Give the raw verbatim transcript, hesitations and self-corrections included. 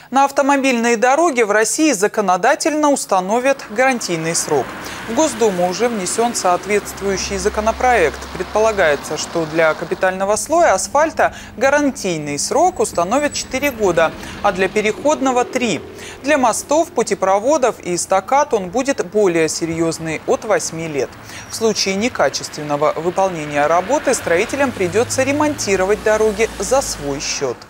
На автомобильные дороги в России законодательно установят гарантийный срок. В Госдуму уже внесен соответствующий законопроект. Предполагается, что для капитального слоя асфальта гарантийный срок установят четыре года, а для переходного – три. Для мостов, путепроводов и эстакад он будет более серьезный – от восьми лет. В случае некачественного выполнения работы строителям придется ремонтировать дороги за свой счет.